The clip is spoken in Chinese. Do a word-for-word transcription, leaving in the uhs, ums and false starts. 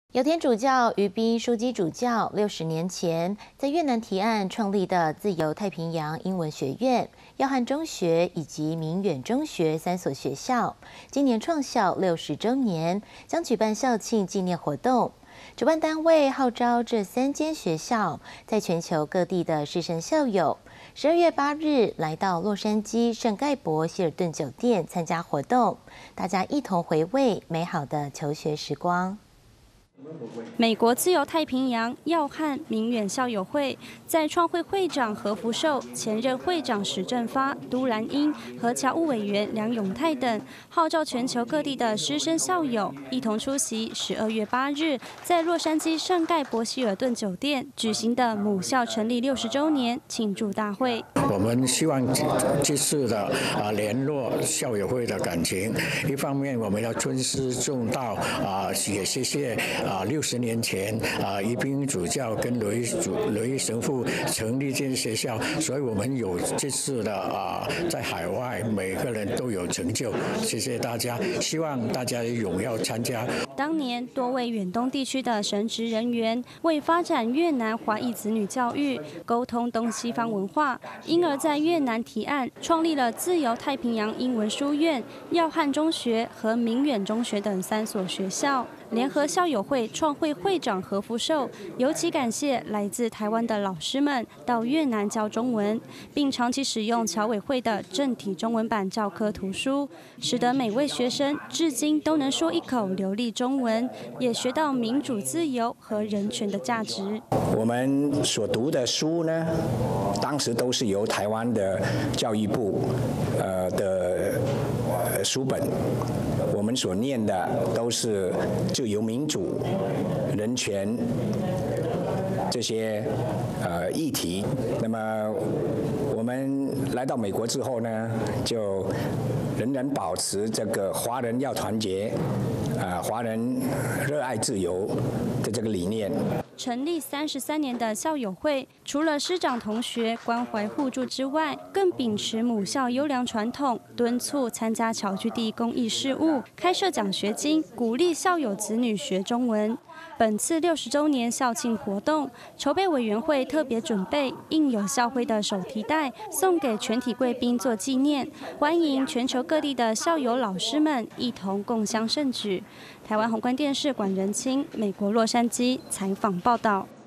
有天主教于斌枢机主教六十年前在越南提案创立的自由太平洋英文学院、耀汉中学以及明远中学三所学校，今年创校六十周年，将举办校庆纪念活动。主办单位号召这三间学校在全球各地的师生校友，十二月八日来到洛杉矶圣盖博希尔顿酒店参加活动，大家一同回味美好的求学时光。 美国自由太平洋耀汉明远校友会在创会会长何福寿、前任会长史正发、都兰英和侨务委员梁永泰等，号召全球各地的师生校友一同出席十二月八日在洛杉矶圣盖博希尔顿酒店举行的母校成立六十周年庆祝大会。 我们希望这次的啊联络校友会的感情，一方面我们要尊师重道啊，也谢谢啊六十年前啊于斌主教跟雷主雷神父成立这间学校，所以我们有这次的啊在海外每个人都有成就，谢谢大家，希望大家踊跃参加。 当年多位远东地区的神职人员为发展越南华裔子女教育，沟通东西方文化，因而在越南提案创立了自由太平洋英文书院、耀汉中学和明远中学等三所学校。联合校友会创会会长何福寿尤其感谢来自台湾的老师们到越南教中文，并长期使用侨委会的正体中文版教科图书，使得每位学生至今都能说一口流利中文，也学到民主自由和人权的价值。 我们所读的书呢，当时都是由台湾的教育部呃的呃书本。我们所念的都是自由、民主、人权这些呃议题。那么我们来到美国之后呢，就仍然保持这个华人要团结，啊，华人热爱自由的这个理念。 成立三十三年的校友会，除了师长同学关怀互助之外，更秉持母校优良传统，敦促参加侨居地公益事务，开设奖学金，鼓励校友子女学中文。本次六十周年校庆活动，筹备委员会特别准备印有校徽的手提袋，送给全体贵宾做纪念，欢迎全球各地的校友老师们一同共襄盛举。台湾宏观电视管仁清，美国洛杉矶采访报道。